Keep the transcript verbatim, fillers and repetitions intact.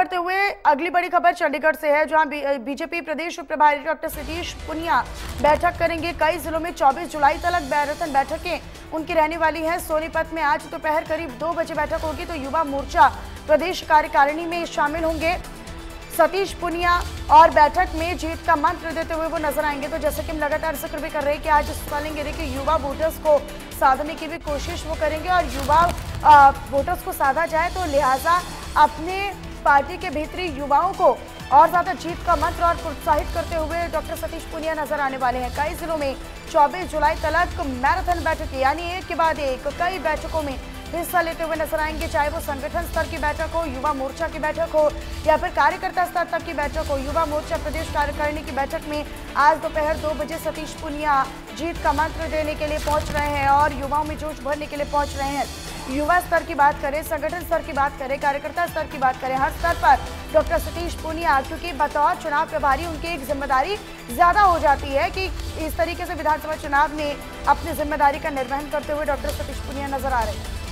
करते हुए अगली बड़ी खबर चंडीगढ़ से है, जहां बीजेपी प्रदेश प्रभारी डॉक्टर सतीश पुनिया बैठक करेंगे। कई जिलों में चौबीस जुलाई तक मैराथन बैठकें उनकी रहने वाली हैं। सोनीपत में आज दोपहर तो करीब दो बजे बैठक होगी, तो युवा मोर्चा प्रदेश कार्यकारिणी में शामिल होंगे सतीश पुनिया और बैठक में जीत का मंत्र देते हुए वो नजर आएंगे। तो जैसे कि हम लगातार जिक्र भी कर रहे हैं कि आज स्वालिंगिरी के युवा वोटर्स को साधने की भी कोशिश वो करेंगे और युवा वोटर्स को साधा जाए, तो लिहाजा अपने पार्टी के भीतरी युवाओं को और ज्यादा जीत का मंत्र और प्रोत्साहित करते हुए डॉक्टर सतीश पुनिया नजर आने वाले हैं। कई जिलों में चौबीस जुलाई तक मैराथन बैठक यानी एक के बाद एक कई बैठकों में हिस्सा लेते हुए नजर आएंगे, चाहे वो संगठन स्तर की बैठक हो, युवा मोर्चा की बैठक हो या फिर कार्यकर्ता स्तर तक की बैठक हो। युवा मोर्चा प्रदेश कार्यकारिणी की बैठक में आज दोपहर दो बजे सतीश पुनिया जीत का मंत्र देने के लिए पहुंच रहे हैं और युवाओं में जोश भरने के लिए पहुंच रहे हैं। युवा स्तर की बात करें, संगठन स्तर की बात करें, कार्यकर्ता स्तर की बात करें, हर स्तर पर डॉक्टर सतीश पुनिया, क्योंकि बतौर चुनाव प्रभारी उनकी एक जिम्मेदारी ज्यादा हो जाती है कि इस तरीके से विधानसभा चुनाव में अपनी जिम्मेदारी का निर्वहन करते हुए डॉक्टर सतीश पुनिया नजर आ रहे हैं।